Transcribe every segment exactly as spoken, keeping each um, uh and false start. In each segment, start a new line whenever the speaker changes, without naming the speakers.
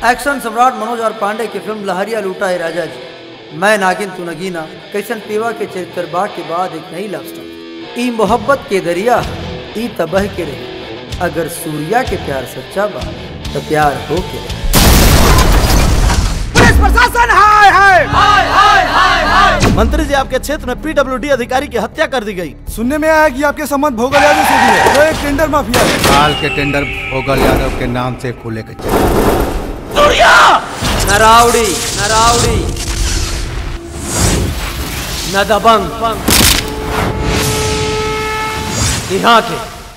Action सम्राट मनोज और पांडे की film लहरिया लूटा है राजा जी, मैं नागिन तू नगीना कैसन पीवा के चरित्र बा के बाद एक नई लव स्टोरी। ई मोहब्बत के दरिया ई तबाह के रहे, अगर सूर्या के प्यार सच्चा बा तो प्यार हो के रहे।
पुलिस प्रशासन हाय हाय
हाय हाय हाय हाय।
मंत्री जी, आपके क्षेत्र में पीडब्ल्यूडी अधिकारी की हत्या कर दी गई।
सुनने में आया कि आपके संबंध भोगल यादव से भी है, वो एक टेंडर माफिया है।
साल के टेंडर भोगल यादव के नाम से खुले के चले।
सूर्या!
न रावड़ी न रावड़ी न दबंग, यहाँ के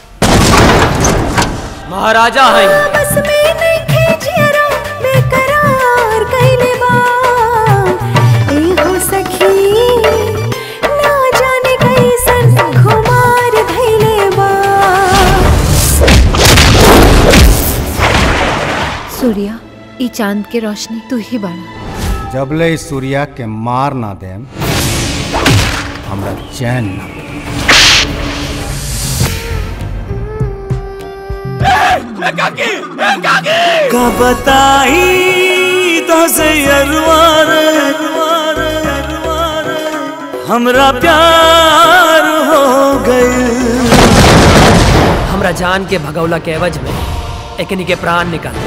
महाराजा हैं।
बस में नहीं खेजियरा बेकरार कइले बा ए हो सखी, ना जाने कैसन खुमार धइले बा।
सूर्या, ई चांद के रोशनी तू ही बड़ा।
जबले इस सूर्या के मार ना देम हमरा चैन ना।
का बताई तो से अरवार हमरा प्यार हो गए।
हमरा जान के भगौला के एवज में एकनी के प्राण निकल।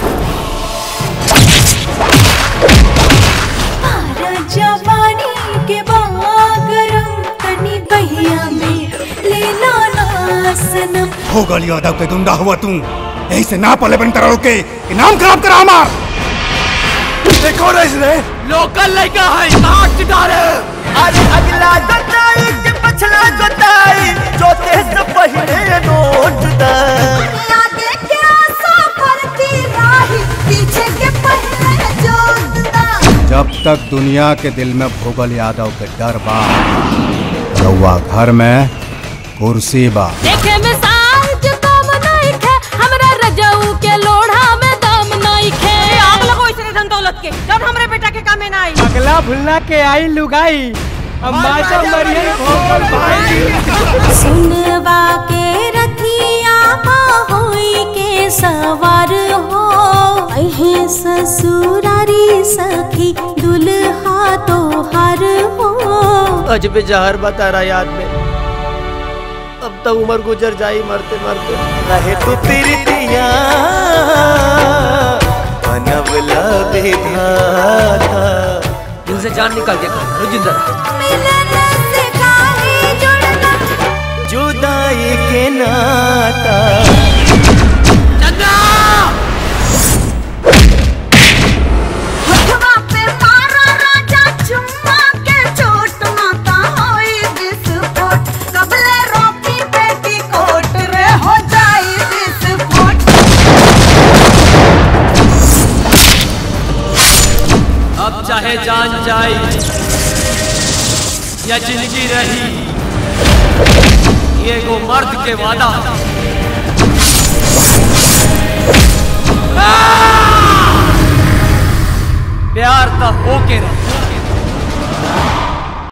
जवानी के बागरम तनी बहिया में लेना ना सनम।
भोगल यादव के गुंडा हुआ तू, यही से ना पले बन करो के नाम खराब करा हमार। देखो रे इसने
लोकल लड़का है नाक डाले। अरे अगला जोताई के पछला जोताई जोते से पहले नोट दा।
आगे के आशा करती राही पीछे के पहले जोत दा।
जब तक दुनिया के दिल में भोगल यादव के डर बा, रउआ घर में कुर्सी बा।
देखे में साज दम नहीं खे, हमरा रजऊ के लोढ़ा में दम नहीं खे।
आग लगो इसने धन दौलत के, जब हमरे बेटा के कामे ना आई।
अगला भुलना के आई लुगाई, अम्बाजा मरिए भोगल भाई।
सुनवा के रथिया होई के सवार हो, अहे ससुरारी सखी दुल्हा तोहार हो।
अजबे जहर बता रहा याद में, अब तक उम्र गुजर जाई मरते मरते।
रहे तू प्रीतिया बनवला विधाता।
दिल से जान निकाल के जिंदा
मिलन से काहे जुड़ना,
जुदाई के नाता।
हथवा पे मारा राजा चुम्मा के चोट माता होई विस्फोट। कबले रोकी बेटी कोट रे हो जाई विस्फोट।
अब चाहे जान जाए या जिंदगी रही, ये वो मर्द के वादा। प्यार तो होके रहे।